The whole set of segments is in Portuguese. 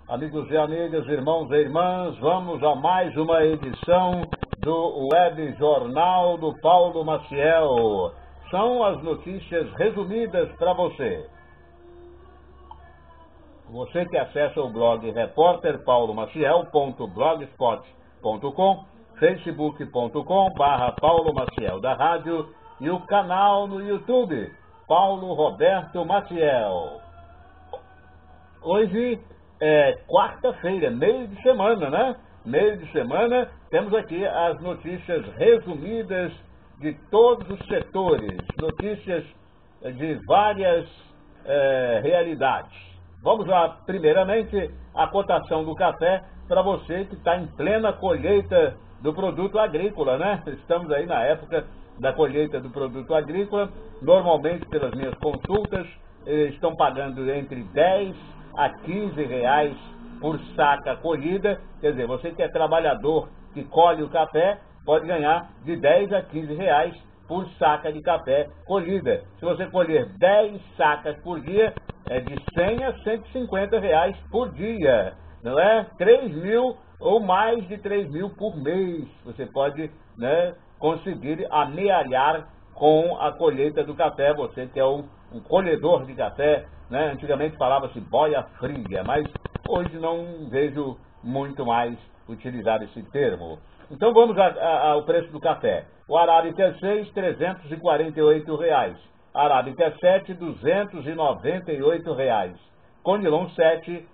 Amigos e amigas, irmãos e irmãs, vamos a mais uma edição do Web Jornal do Paulo Maciel. São as notícias resumidas para você. Você que acessa o blog repórterpaulomaciel.blogspot.com, facebook.com/Paulo Maciel da Rádio e o canal no YouTube, Paulo Roberto Maciel. Hoje é quarta-feira, meio de semana, né? Meio de semana, temos aqui as notícias resumidas de todos os setores, notícias de várias realidades. Vamos lá, primeiramente, a cotação do café para você que está em plena colheita do produto agrícola, né? Estamos aí na época da colheita do produto agrícola. Normalmente, pelas minhas consultas, estão pagando entre 10 a 15 reais por saca colhida. Quer dizer, você que é trabalhador que colhe o café, pode ganhar de 10 a 15 reais por saca de café colhida. Se você colher 10 sacas por dia, é de 100 a 150 reais por dia, não é? 3 mil ou mais de 3 mil por mês. Você pode, né, conseguir amealhar com a colheita do café. Você que é um colhedor de café, né? Antigamente falava-se boia fria, mas hoje não vejo muito mais utilizar esse termo. Então vamos ao preço do café. O Arábica 6, R$ 348. Arábica 7, R$ 298. Conilon 7, R$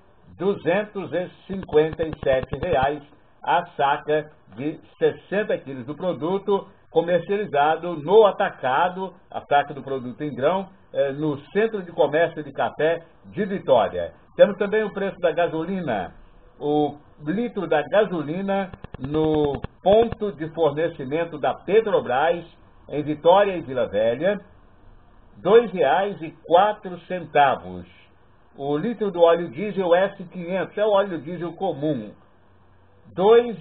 257. A saca de 60 quilos do produto, comercializado no atacado, a saca do produto em grão, no Centro de Comércio de Café de Vitória. Temos também o preço da gasolina. O litro da gasolina no ponto de fornecimento da Petrobras, em Vitória e Vila Velha, R$ 2,04. O litro do óleo diesel S500, é o óleo diesel comum, R$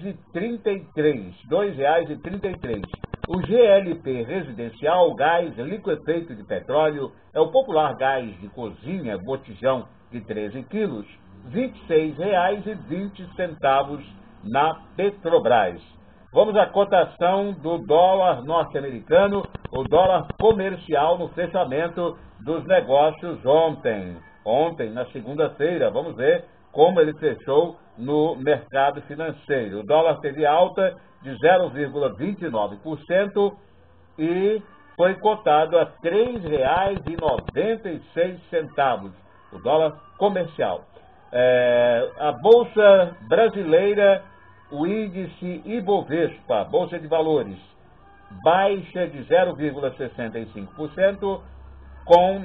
2,33. O GLP residencial, gás liquefeito de petróleo, é o popular gás de cozinha, botijão de 13 quilos, R$ 26,20 na Petrobras. Vamos à cotação do dólar norte-americano, o dólar comercial no fechamento dos negócios ontem. Ontem, na segunda-feira, vamos ver como ele fechou no mercado financeiro. O dólar teve alta de 0,29% e foi cotado a R$ 3,96, o dólar comercial. A Bolsa Brasileira, o índice Ibovespa, Bolsa de Valores, baixa de 0,65%, com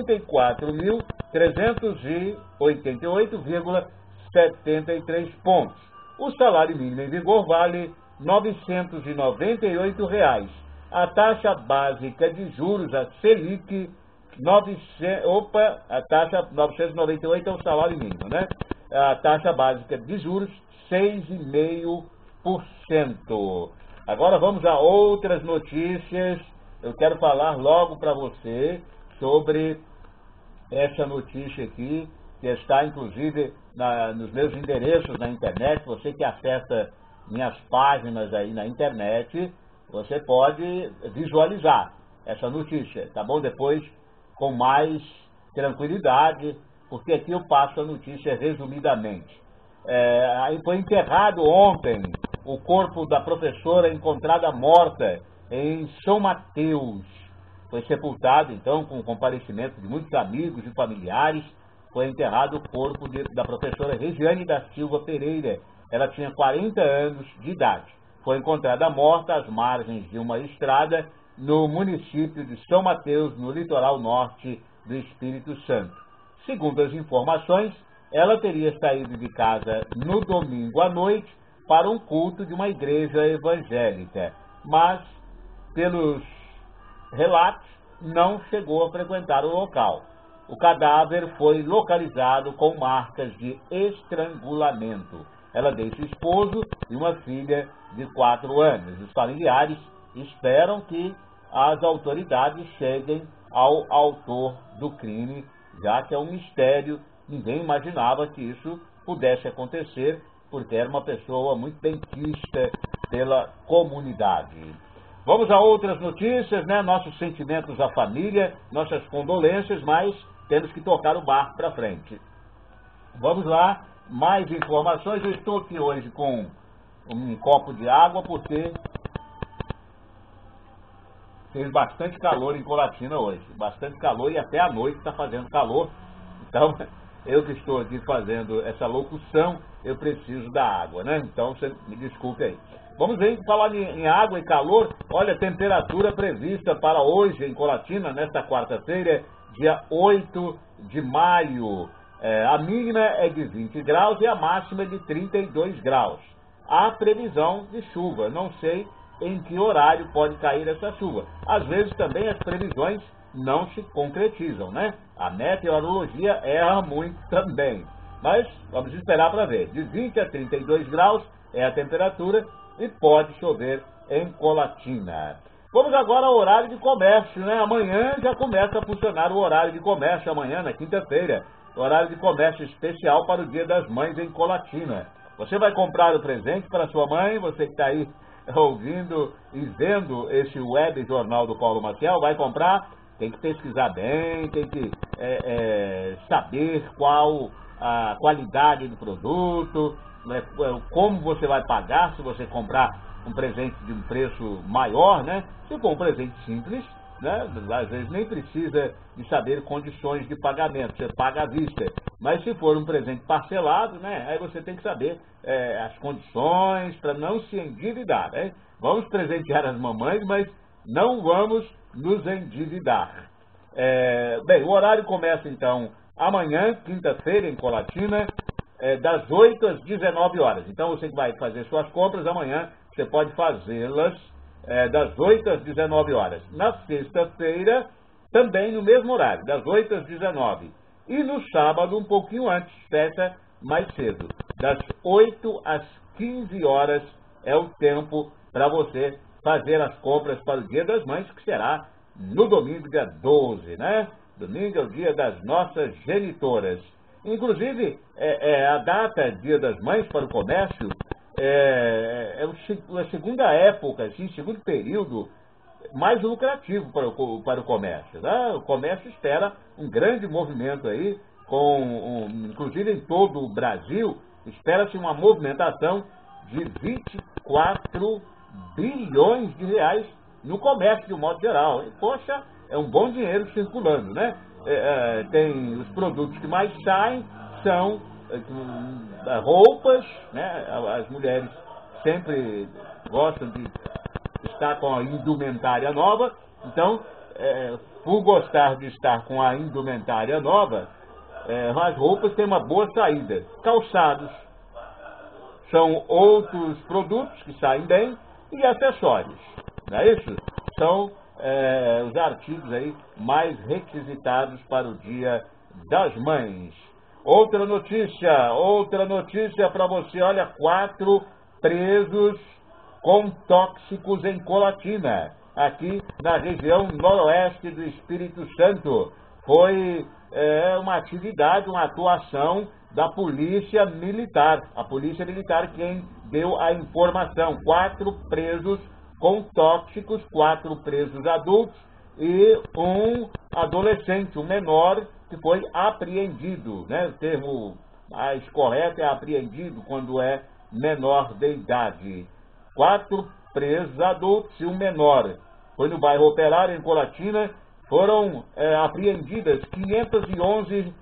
94.388,73 pontos. O salário mínimo em vigor vale R$ 998. A taxa básica de juros, a Selic, a taxa 998 é o salário mínimo, né? A taxa básica de juros, 6,5%. Agora vamos a outras notícias. Eu quero falar logo para você sobre essa notícia aqui, que está inclusive nos meus endereços na internet. Você que acessa minhas páginas aí na internet, você pode visualizar essa notícia, tá bom? Depois, com mais tranquilidade, porque aqui eu passo a notícia resumidamente. Foi enterrado ontem o corpo da professora encontrada morta em São Mateus. Foi sepultado, então, com o comparecimento de muitos amigos e familiares. Foi enterrado o corpo da professora Regiane da Silva Pereira. Ela tinha 40 anos de idade. Foi encontrada morta às margens de uma estrada no município de São Mateus, no litoral norte do Espírito Santo. Segundo as informações, ela teria saído de casa no domingo à noite para um culto de uma igreja evangélica, mas, pelos relatos, não chegou a frequentar o local. O cadáver foi localizado com marcas de estrangulamento. Ela deixa esposo e uma filha de 4 anos. Os familiares esperam que as autoridades cheguem ao autor do crime, já que é um mistério. Ninguém imaginava que isso pudesse acontecer, porque era uma pessoa muito benquista pela comunidade. Vamos a outras notícias, né? Nossos sentimentos à família, nossas condolências, mas temos que tocar o barco para frente. Vamos lá, mais informações. Eu estou aqui hoje com um copo de água, porque fez bastante calor em Colatina hoje. Bastante calor e até à noite está fazendo calor. Então, eu que estou aqui fazendo essa locução, eu preciso da água, né? Então, você me desculpe aí. Vamos ver, falar em água e calor. Olha, a temperatura prevista para hoje em Colatina, nesta quarta-feira, dia 8 de maio. A mínima é de 20 graus e a máxima é de 32 graus. Há previsão de chuva, não sei em que horário pode cair essa chuva. Às vezes também as previsões não se concretizam, né? A meteorologia erra muito também. Mas vamos esperar para ver. De 20 a 32 graus é a temperatura e pode chover em Colatina. Vamos agora ao horário de comércio, né? Amanhã já começa a funcionar o horário de comércio, amanhã, na quinta-feira. Horário de comércio especial para o Dia das Mães em Colatina. Você vai comprar o presente para sua mãe, você que está aí ouvindo e vendo esse web jornal do Paulo Maciel, vai comprar, tem que pesquisar bem, tem que saber qual a qualidade do produto, né, como você vai pagar se você comprar um presente de um preço maior, né? Se for um presente simples, né, às vezes nem precisa de saber condições de pagamento, você paga à vista. Mas se for um presente parcelado, né, aí você tem que saber as condições para não se endividar, né? Vamos presentear as mamães, mas não vamos nos endividar. Bem, o horário começa então amanhã, quinta-feira, em Colatina, das 8 às 19 horas. Então você que vai fazer suas compras amanhã, você pode fazê-las das 8 às 19 horas. Na sexta-feira, também no mesmo horário, das 8 às 19. E no sábado, um pouquinho antes, fecha mais cedo. Das 8 às 15 horas é o tempo para você fazer as compras para o Dia das Mães, que será no domingo, dia 12, né? Domingo é o dia das nossas genitoras. Inclusive, a data Dia das Mães para o comércio é a segunda época, assim, segundo período mais lucrativo para o comércio, né? O comércio espera um grande movimento aí, inclusive em todo o Brasil, espera-se uma movimentação de 24 bilhões de reais no comércio de um modo geral. E, poxa, é um bom dinheiro circulando, né? Tem os produtos que mais saem, são roupas, né? As mulheres sempre gostam de estar com a indumentária nova, então, por gostar de estar com a indumentária nova, as roupas têm uma boa saída. Calçados são outros produtos que saem bem, e acessórios, não é isso? São os artigos aí mais requisitados para o Dia das Mães. Outra notícia para você, olha, 4 presos com tóxicos em Colatina, aqui na região noroeste do Espírito Santo. Foi uma atividade, uma atuação da Polícia Militar. A Polícia Militar quem deu a informação. 4 presos com tóxicos, 4 presos adultos e um adolescente, um menor, que foi apreendido, né? O termo mais correto é apreendido quando é menor de idade. 4 presos adultos e um menor. Foi no bairro Operário, em Colatina, foram apreendidas 511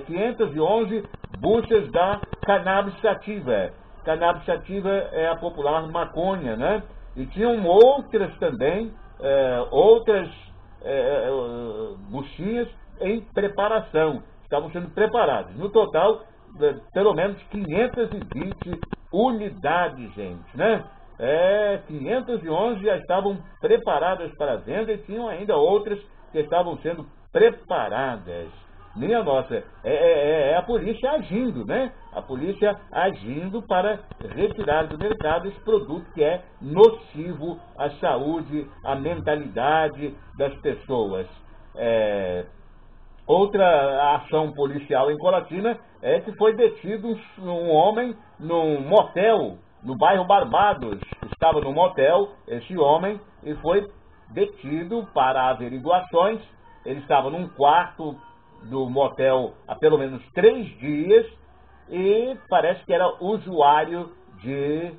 buchas da cannabis sativa. Cannabis sativa é a popular maconha, né? E tinham outras também, outras buchinhas em preparação, estavam sendo preparadas. No total, pelo menos 520 unidades, gente, né? 511 já estavam preparadas para venda e tinham ainda outras que estavam sendo preparadas. Minha nossa, é a polícia agindo, né? A polícia agindo para retirar do mercado esse produto que é nocivo à saúde, à mentalidade das pessoas. Outra ação policial em Colatina é que foi detido um homem num motel no bairro Barbados. Estava no motel esse homem e foi detido para averiguações. Ele estava num quarto do motel há pelo menos 3 dias e parece que era usuário de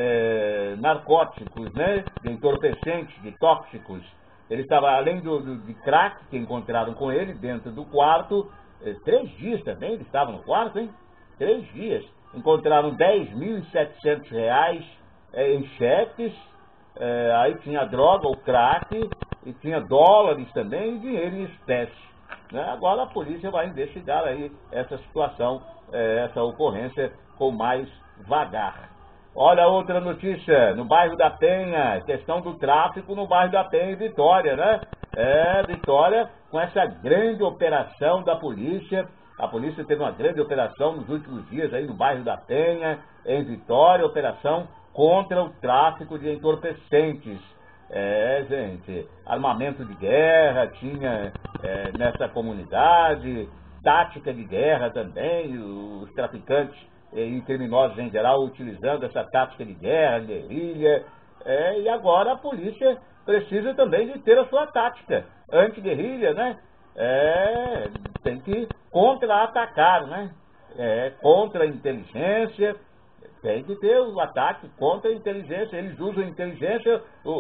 narcóticos, né? De entorpecentes, de tóxicos. Ele estava, além de crack que encontraram com ele dentro do quarto, 3 dias também ele estava no quarto, hein? 3 dias. Encontraram R$ 10.700 em cheques, aí tinha droga, o crack, e tinha dólares também e dinheiro em espécie. Né? Agora a polícia vai investigar aí essa situação, essa ocorrência com mais vagar. Olha outra notícia, no bairro da Penha, questão do tráfico no bairro da Penha em Vitória, né? Vitória, com essa grande operação da polícia. A polícia teve uma grande operação nos últimos dias aí no bairro da Penha, em Vitória, operação contra o tráfico de entorpecentes. Gente, armamento de guerra tinha nessa comunidade, tática de guerra também, os traficantes e criminosos em geral utilizando essa tática de guerra, guerrilha, e agora a polícia precisa também de ter a sua tática anti-guerrilha, né? Tem que contra-atacar, né? Contra a inteligência, tem que ter o ataque contra a inteligência. Eles usam a inteligência,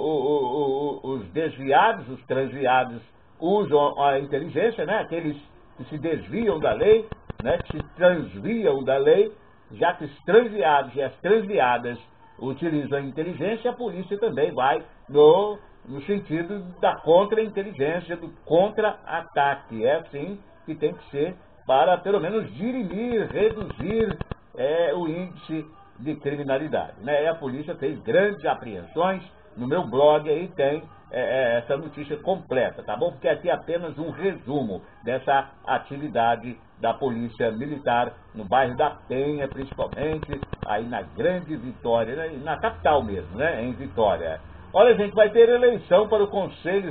os desviados, os transviados usam a inteligência, né? Aqueles que se desviam da lei, né? Que se transviam da lei, já que os transviados e as transviadas utilizam a inteligência, a polícia também vai no sentido da contra-inteligência, do contra-ataque. É assim que tem que ser para, pelo menos, dirimir, reduzir o índice de criminalidade. Né? E a polícia fez grandes apreensões. No meu blog aí tem essa notícia completa, tá bom? Porque aqui é apenas um resumo dessa atividade da Polícia Militar no bairro da Penha, principalmente, aí na Grande Vitória, né? Na capital mesmo, né? Em Vitória. Olha, gente, vai ter eleição para o Conselho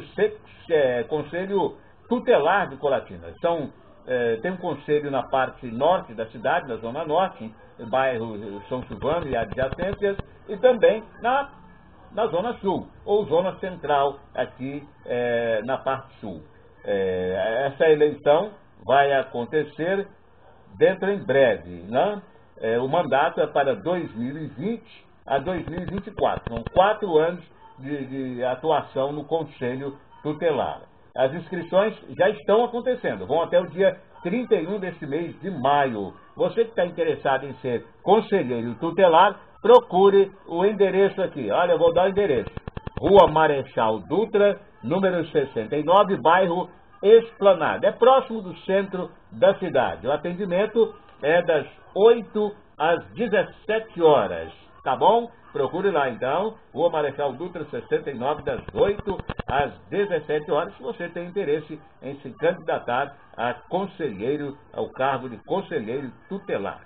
Tutelar de Colatina. Tem um conselho na parte norte da cidade, na zona norte, no bairro São Silvano e adjacências, e também na zona sul, ou zona central, aqui na parte sul. Essa eleição vai acontecer dentro em breve, né? O mandato é para 2020 a 2024, são 4 anos de atuação no Conselho Tutelar. As inscrições já estão acontecendo, vão até o dia 31 deste mês de maio. Você que está interessado em ser conselheiro tutelar, procure o endereço aqui. Olha, eu vou dar o endereço. Rua Marechal Dutra, número 69, bairro Esplanada. É próximo do centro da cidade. O atendimento é das 8 às 17 horas. Tá bom? Procure lá então, Rua Marechal Dutra 69, das 8 às 17 horas, se você tem interesse em se candidatar a conselheiro, ao cargo de conselheiro tutelar.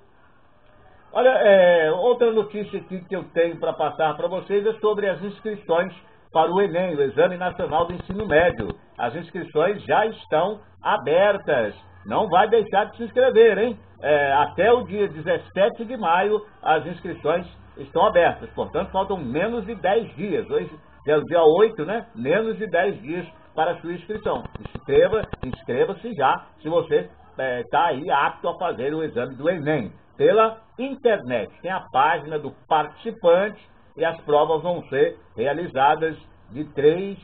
Olha, outra notícia aqui que eu tenho para passar para vocês é sobre as inscrições para o Enem, o Exame Nacional do Ensino Médio. As inscrições já estão abertas. Não vai deixar de se inscrever, hein? Até o dia 17 de maio, as inscrições estão abertas. Portanto, faltam menos de 10 dias. Hoje é o dia 8, né? Menos de 10 dias para a sua inscrição. Inscreva-se já, se você está aí apto a fazer o exame do Enem. Pela internet. Tem a página do participante e as provas vão ser realizadas de 3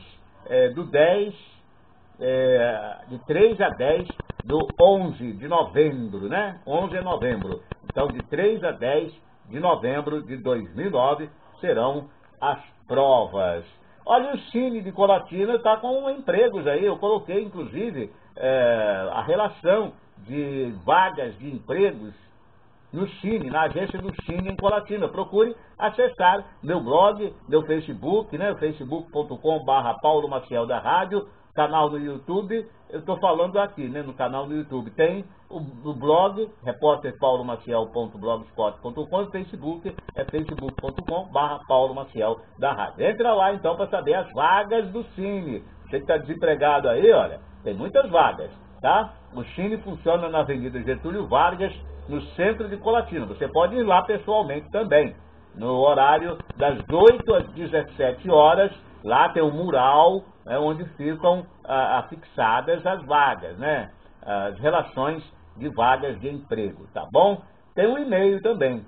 a 10 do 11 de novembro, né? 11 de novembro. Então, de 3 a 10 de novembro de 2009 serão as provas. Olha, o Cine de Colatina está com empregos aí. Eu coloquei, inclusive, a relação de vagas de empregos no Cine, na agência do Cine em Colatina. Procure acessar meu blog, meu Facebook, né? facebook.com/Paulo Maciel da Rádio, canal no YouTube. Eu estou falando aqui, né? No canal no YouTube tem o blog, repórterpaulomaciel.blogspot.com, e Facebook é facebook.com/Paulo Maciel da Rádio. Entra lá então para saber as vagas do Cine. Você que está desempregado aí, olha, tem muitas vagas. tá? O Cine funciona na Avenida Getúlio Vargas, no centro de Colatina. Você pode ir lá pessoalmente também, no horário das 8 às 17 horas. Lá tem um mural, né, onde ficam afixadas as vagas, né? As relações de vagas de emprego, tá bom? Tem um e-mail também,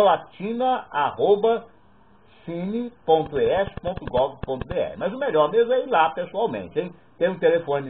colatina@cine.es.gov.br. Mas o melhor mesmo é ir lá pessoalmente, hein? Tem um telefone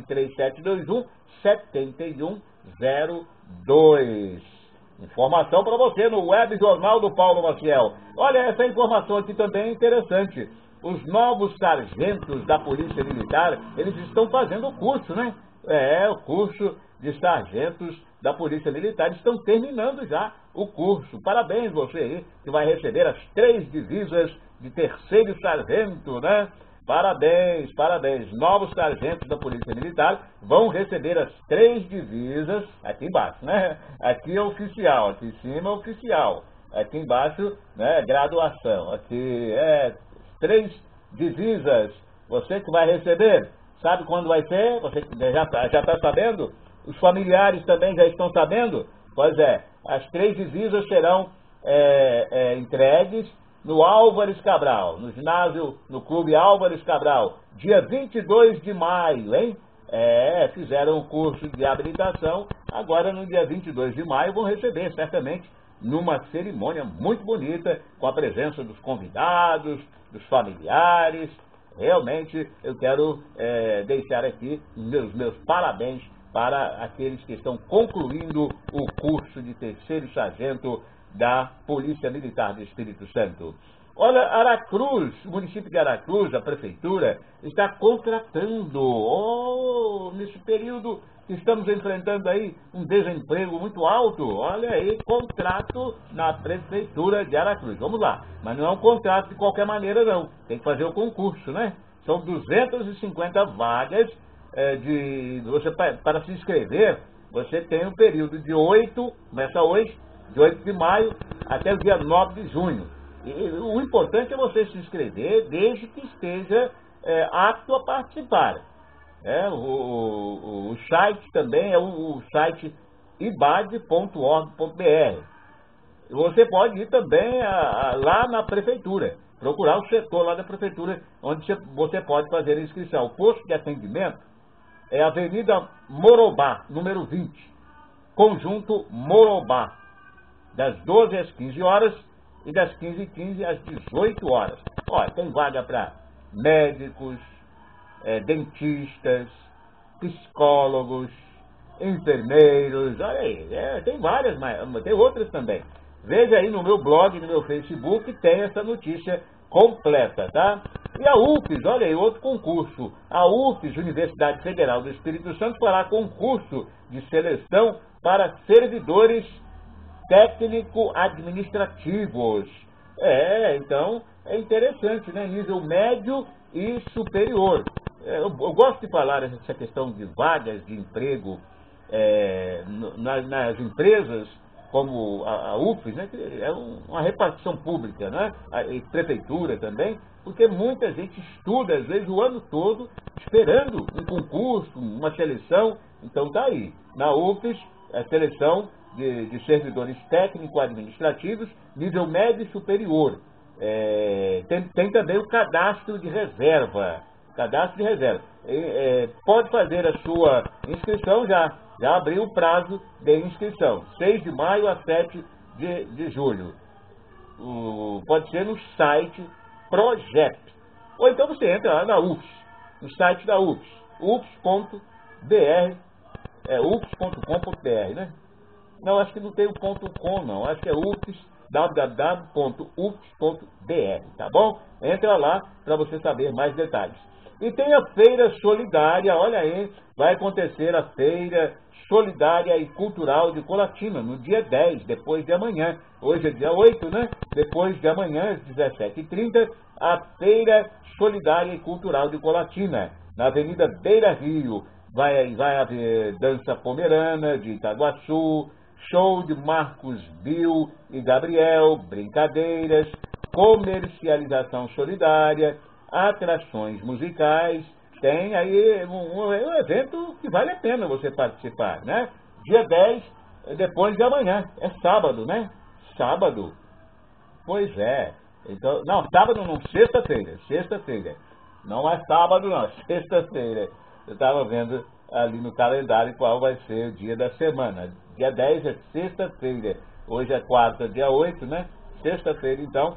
3721-7102. Informação para você no Web Jornal do Paulo Maciel. Olha, essa informação aqui também é interessante. Os novos sargentos da Polícia Militar, eles estão fazendo o curso, né? O curso de sargentos da Polícia Militar, estão terminando já o curso. Parabéns você aí, que vai receber as 3 divisas de terceiro sargento, né? Parabéns, parabéns. Novos sargentos da Polícia Militar vão receber as 3 divisas, aqui embaixo, né? Aqui é oficial, aqui em cima é oficial. Aqui embaixo, né, graduação. Aqui 3 divisas. Você que vai receber, sabe quando vai ser? Você já está sabendo? Os familiares também já estão sabendo? Pois é, as 3 divisas serão entregues no Álvares Cabral, no ginásio, no Clube Álvares Cabral, dia 22 de maio, hein? Fizeram um curso de habilitação, agora no dia 22 de maio vão receber, certamente, numa cerimônia muito bonita, com a presença dos convidados, dos familiares. Realmente, eu quero deixar aqui meus parabéns para aqueles que estão concluindo o curso de terceiro sargento da Polícia Militar do Espírito Santo. Olha, Aracruz, o município de Aracruz, a prefeitura, está contratando, nesse período que estamos enfrentando aí um desemprego muito alto, olha aí, contrato na prefeitura de Aracruz. Vamos lá, mas não é um contrato de qualquer maneira não, tem que fazer o concurso, né? São 250 vagas para se inscrever. Você tem um período de 8, começa hoje, de 8 de maio até o dia 9 de junho. E o importante é você se inscrever desde que esteja apto a participar. O site também é o site ibad.org.br. Você pode ir também lá na prefeitura, procurar o setor lá da prefeitura, onde você pode fazer a inscrição. O posto de atendimento é Avenida Morobá, número 20, Conjunto Morobá, das 12 às 15 horas e das 15h15 às 18 horas. Olha, tem vaga para médicos, dentistas, psicólogos, enfermeiros, olha aí, tem várias, mas tem outras também. Veja aí no meu blog, no meu Facebook, tem essa notícia completa, tá? E a UFES, olha aí, outro concurso. A UFES, Universidade Federal do Espírito Santo, fará concurso de seleção para servidores técnico-administrativos. Então, é interessante, né? Nível médio e superior. Eu gosto de falar essa questão de vagas de emprego nas empresas, como a UFES, né? Que é uma repartição pública, né? E prefeitura também, porque muita gente estuda, às vezes, o ano todo, esperando um concurso, uma seleção. Então, tá aí. Na UFES, a seleção de servidores técnico-administrativos, nível médio e superior. Tem também o cadastro de reserva. Cadastro de reserva. Pode fazer a sua inscrição já abriu o prazo de inscrição, 6 de maio a 7 de julho. Pode ser no site Projet. Ou então você entra lá na UFES, no site da UFES, ufes.br, ufes.com.br, né? Não, acho que não tem o .com, não. Acho que é UFES, www.ufes.br, tá bom? Entra lá para você saber mais detalhes. E tem a Feira Solidária, olha aí, vai acontecer a Feira Solidária e Cultural de Colatina, no dia 10, depois de amanhã. Hoje é dia 8, né? Depois de amanhã, às 17h30, a Feira Solidária e Cultural de Colatina, na Avenida Beira Rio. Vai haver dança pomerana de Itaguaçu, show de Marcos Bill e Gabriel, brincadeiras, comercialização solidária, atrações musicais, tem aí um evento que vale a pena você participar, né? Dia 10, depois de amanhã. É sábado, né? Sábado. Pois é. Então, não, sábado não, sexta-feira. Sexta-feira. Não é sábado, não, é sexta-feira. Eu estava vendo ali no calendário qual vai ser o dia da semana. Dia 10 é sexta-feira. Hoje é quarta, dia 8, né? Sexta-feira, então,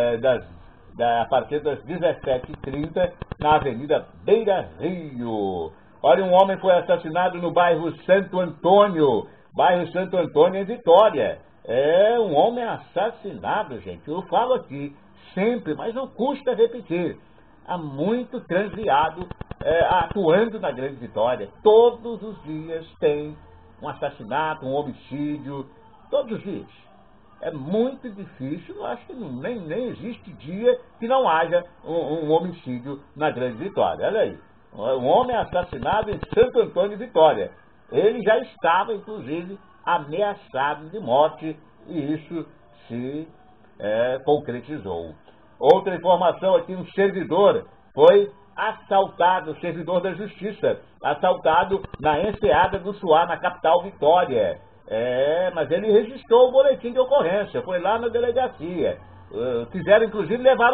a partir das 17h30, na Avenida Beira Rio. Olha, um homem foi assassinado no bairro Santo Antônio. Bairro Santo Antônio, em Vitória. É um homem assassinado, gente. Eu falo aqui sempre, mas não custa repetir. Há muito transviado atuando na Grande Vitória. Todos os dias tem um assassinato, um homicídio. Todos os dias. É muito difícil, eu acho que nem existe dia que não haja um homicídio na Grande Vitória. Olha aí, um homem assassinado em Santo Antônio, Vitória. Ele já estava, inclusive, ameaçado de morte e isso se concretizou. Outra informação aqui, um servidor foi assaltado, servidor da Justiça, assaltado na Enseada do Suá, na capital Vitória. Mas ele registrou o boletim de ocorrência, foi lá na delegacia. Quiseram, inclusive, levar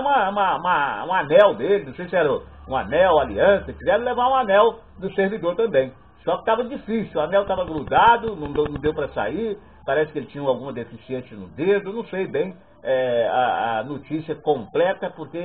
um anel dele, não sei se era um anel, aliança, quiseram levar um anel do servidor também. Só que estava difícil, o anel estava grudado, não deu para sair, parece que ele tinha alguma deficiência no dedo, não sei bem a notícia completa, porque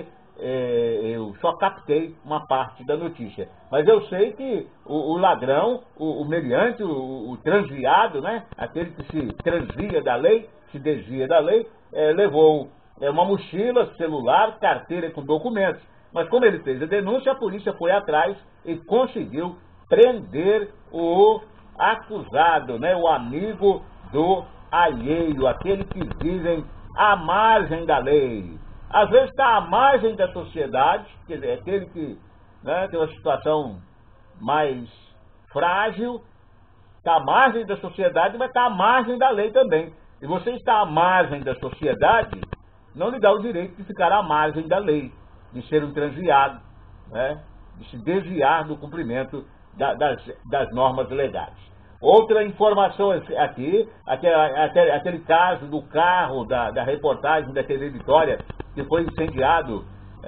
eu só captei uma parte da notícia. Mas eu sei que o ladrão, o meliante, o transviado, né, aquele que se transvia da lei, se desvia da lei, levou uma mochila, celular, carteira com documentos. Mas como ele fez a denúncia, a polícia foi atrás e conseguiu prender o acusado, né, o amigo do alheio, aquele que vivem à margem da lei. Às vezes está à margem da sociedade, quer dizer, aquele que tem uma situação mais frágil, está à margem da sociedade, mas está à margem da lei também. E você está à margem da sociedade, não lhe dá o direito de ficar à margem da lei, de ser um transviado, né, de se desviar do cumprimento das normas legais. Outra informação aqui, aquele caso do carro da reportagem da TV Vitória, que foi incendiado,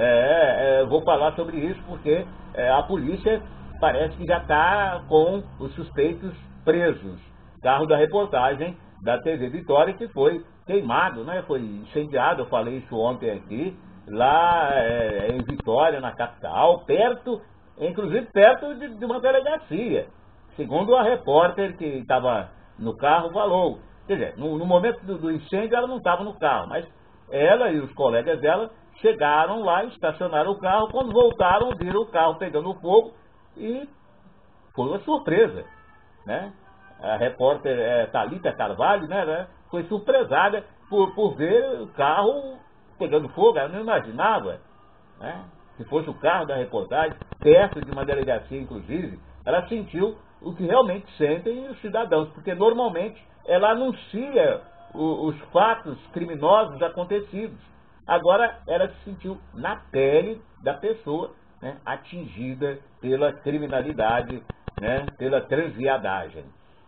vou falar sobre isso porque a polícia parece que já está com os suspeitos presos. Carro da reportagem da TV Vitória que foi queimado, né? Foi incendiado, eu falei isso ontem aqui, lá em Vitória, na capital, inclusive perto de uma delegacia. Segundo a repórter que estava no carro falou. Quer dizer, no momento do incêndio ela não estava no carro, mas ela e os colegas dela chegaram lá, estacionaram o carro, quando voltaram viram o carro pegando fogo e foi uma surpresa, né? A repórter Thalita Carvalho, né, foi surpresada por ver o carro pegando fogo, ela não imaginava, né? Se fosse o carro da reportagem, perto de uma delegacia inclusive, ela sentiu o que realmente sentem os cidadãos, porque normalmente ela anuncia os fatos criminosos acontecidos. Agora ela se sentiu na pele da pessoa, né, atingida pela criminalidade, né, pela transviadagem.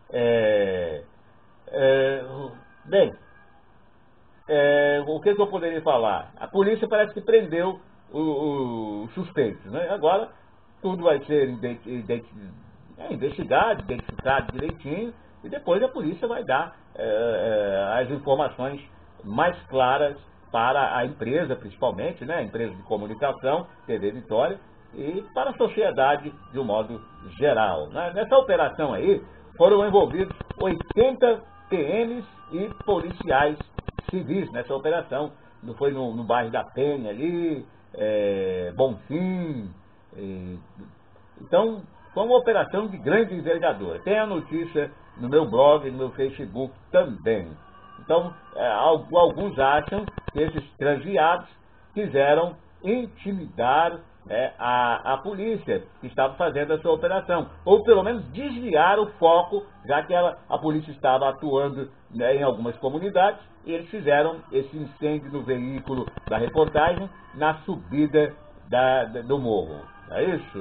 Bem, o que eu poderia falar? A polícia parece que prendeu os suspeitos, né? Agora tudo vai ser investigado, identificado direitinho, e depois a polícia vai dar as informações mais claras para a empresa, principalmente, né, a empresa de comunicação, TV Vitória, e para a sociedade de um modo geral. Nessa operação aí, foram envolvidos 80 PMs e policiais civis nessa operação. Foi no bairro da Penha ali, Bonfim. Então, foi uma operação de grande envergadura. Tem a notícia no meu blog, no meu Facebook também. Então, alguns acham que esses transviados quiseram intimidar a polícia que estava fazendo essa operação, ou pelo menos desviar o foco, já que a polícia estava atuando, né, em algumas comunidades, e eles fizeram esse incêndio no veículo da reportagem na subida do morro. É isso?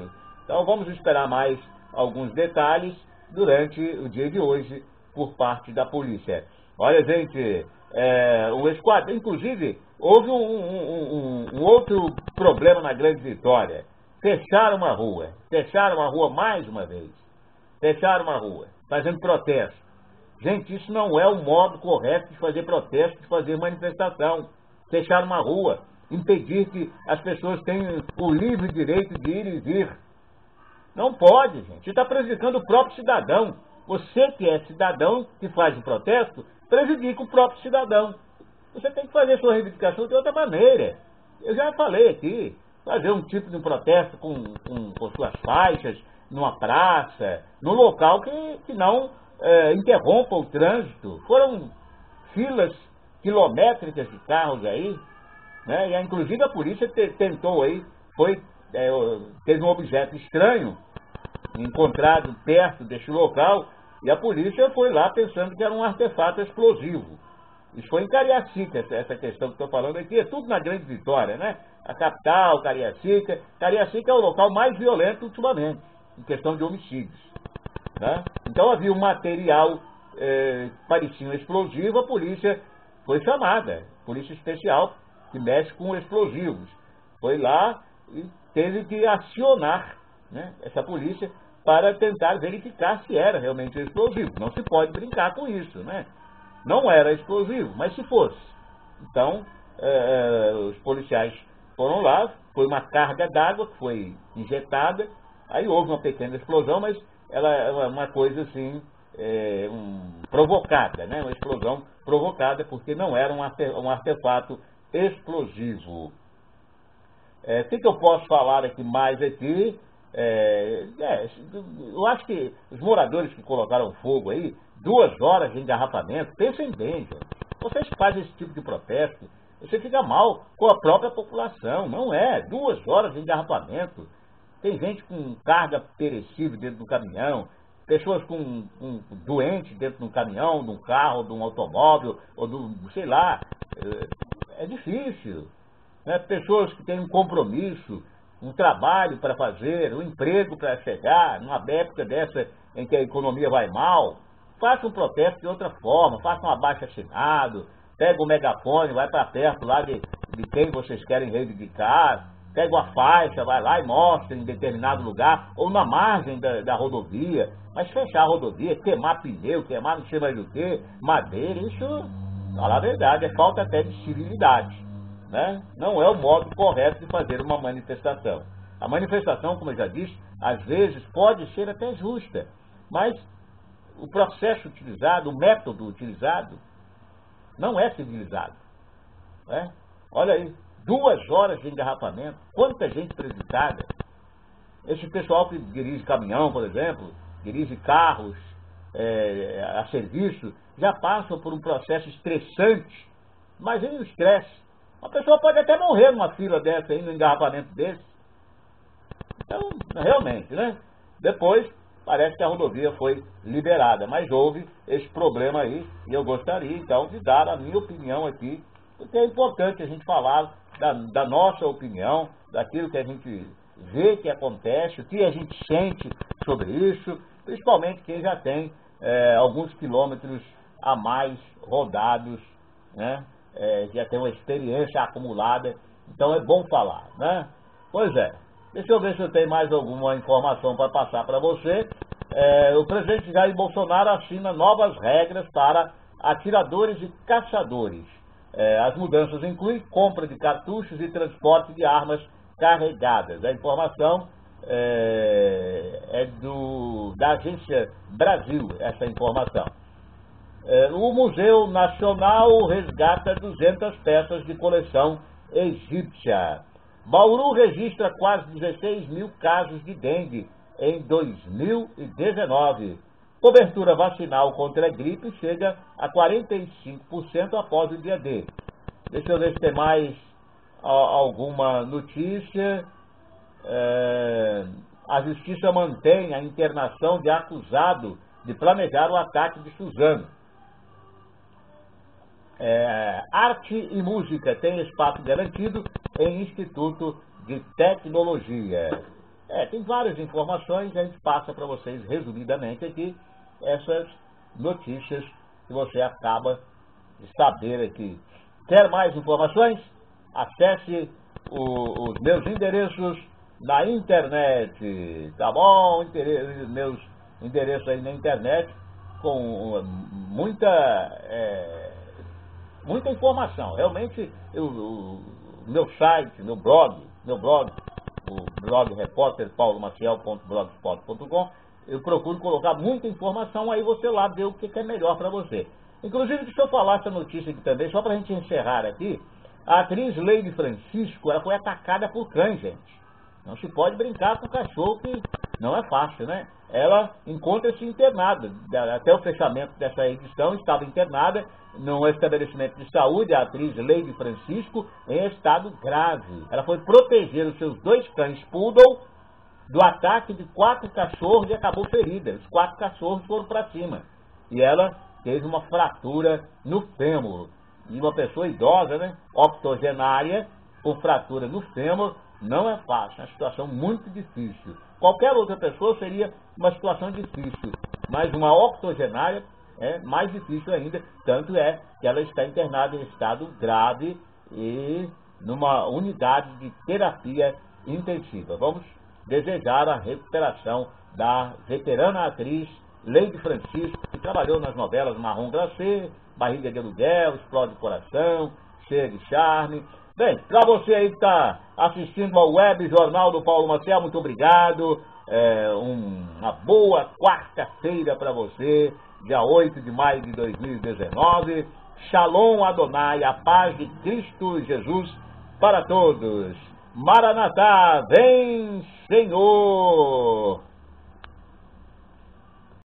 Então vamos esperar mais alguns detalhes durante o dia de hoje por parte da polícia. Olha, gente, o esquadrão, inclusive, houve um outro problema na Grande Vitória. Fecharam uma rua mais uma vez. Fecharam uma rua, fazendo protesto. Gente, isso não é o modo correto de fazer protesto, de fazer manifestação. Fechar uma rua, impedir que as pessoas tenham o livre direito de ir e vir. Não pode, gente. Você está prejudicando o próprio cidadão. Você que é cidadão, que faz o protesto, prejudica o próprio cidadão. Você tem que fazer sua reivindicação de outra maneira. Eu já falei aqui, fazer um tipo de um protesto com suas faixas, numa praça, num local que não interrompa o trânsito. Foram filas quilométricas de carros aí, né? E inclusive a polícia tentou aí, teve um objeto estranho encontrado perto deste local e a polícia foi lá pensando que era um artefato explosivo. Isso foi em Cariacica, essa questão que estou falando aqui, é tudo na Grande Vitória, né? A capital, Cariacica. Cariacica é o local mais violento ultimamente, em questão de homicídios, né? Então havia um material que parecia um explosivo, a polícia foi chamada, polícia especial que mexe com explosivos. Foi lá e teve que acionar, né, essa polícia para tentar verificar se era realmente um explosivo. Não se pode brincar com isso, né? Não era explosivo, mas se fosse. Então, os policiais foram lá, foi uma carga d'água que foi injetada, aí houve uma pequena explosão, mas ela é uma coisa assim, provocada, né? Uma explosão provocada, porque não era um artefato explosivo. O que eu posso falar aqui mais aqui? Eu acho que os moradores que colocaram fogo aí, 2 horas de engarrafamento, pensem bem, gente. Vocês fazem esse tipo de protesto, você fica mal com a própria população, não é? 2 horas de engarrafamento. Tem gente com carga perecível dentro do caminhão, pessoas com doentes dentro do caminhão, de um carro, de um automóvel, ou sei lá, é difícil. Né? Pessoas que têm um compromisso, um trabalho para fazer, um emprego para chegar, numa época dessa em que a economia vai mal, faça um protesto de outra forma, faça um abaixo-assinado, pega o megafone, vai para perto lá de quem vocês querem reivindicar, pega uma faixa, vai lá e mostra em determinado lugar, ou na margem da rodovia, mas fechar a rodovia, queimar pneu, queimar não sei mais do que, madeira, isso, falar a verdade, é falta até de civilidade. Né? Não é o modo correto de fazer uma manifestação. A manifestação, como eu já disse, às vezes pode ser até justa, mas o processo utilizado, o método utilizado, não é civilizado. Né? Olha aí, 2 horas de engarrafamento, quanta gente prejudicada. Esse pessoal que dirige caminhão, por exemplo, dirige carros a serviço, já passam por um processo estressante. Imagine o estresse. Uma pessoa pode até morrer numa fila dessa aí, num engarrafamento desse. Então, realmente, né? Depois, parece que a rodovia foi liberada, mas houve esse problema aí, e eu gostaria, então, de dar a minha opinião aqui, porque é importante a gente falar da nossa opinião, daquilo que a gente vê que acontece, o que a gente sente sobre isso, principalmente quem já tem alguns quilômetros a mais rodados, né? Já tem uma experiência acumulada, então é bom falar, né? Pois é, deixa eu ver se eu tenho mais alguma informação para passar para você. O presidente Jair Bolsonaro assina novas regras para atiradores e caçadores. As mudanças incluem compra de cartuchos e transporte de armas carregadas. A informação da Agência Brasil, essa informação. O Museu Nacional resgata 200 peças de coleção egípcia. Bauru registra quase 16 mil casos de dengue em 2019. Cobertura vacinal contra a gripe chega a 45% após o dia D. Deixa eu ver se tem mais alguma notícia. A Justiça mantém a internação de acusado de planejar o ataque de Suzano. Arte e música tem espaço garantido em Instituto de Tecnologia. Tem várias informações, a gente passa para vocês resumidamente aqui essas notícias que você acaba de saber aqui. Quer mais informações? Acesse os meus endereços na internet, tá bom? Meus endereços aí na internet com muita informação. Realmente, o meu site, meu blog, o blog repórter paulomaciel.blogspot.com, eu procuro colocar muita informação, aí você lá vê o que é melhor para você. Inclusive, deixa eu falar essa notícia aqui também, só para a gente encerrar aqui. A atriz Lady Francisco, ela foi atacada por cães, gente. Não se pode brincar com o cachorro, que não é fácil, né? Ela encontra-se internada. Até o fechamento dessa edição, estava internada num estabelecimento de saúde, a atriz Lady Francisco, em estado grave. Ela foi proteger os seus 2 cães poodle do ataque de 4 cachorros e acabou ferida. Os 4 cachorros foram para cima. E ela teve uma fratura no fêmur. E uma pessoa idosa, né, octogenária, com fratura no fêmur, não é fácil, é uma situação muito difícil. Qualquer outra pessoa seria uma situação difícil, mas uma octogenária é mais difícil ainda, tanto é que ela está internada em estado grave e numa unidade de terapia intensiva. Vamos desejar a recuperação da veterana atriz Lady Francisco, que trabalhou nas novelas Marrom Glacê, Barriga de Aluguel, Explode o Coração, Cheia de Charme. Bem, para você aí que está assistindo ao Web Jornal do Paulo Maciel, muito obrigado. Uma boa quarta-feira para você, dia 8 de maio de 2019. Shalom Adonai, a paz de Cristo Jesus para todos. Maranatá, vem Senhor!